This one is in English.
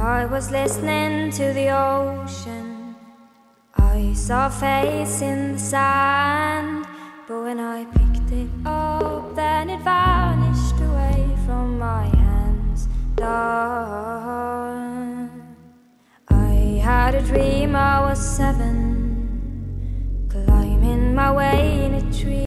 I was listening to the ocean. I saw a face in the sand, but when I picked it up, then it vanished away from my hands. Dawn. I had a dream I was 7, climbing my way in a tree.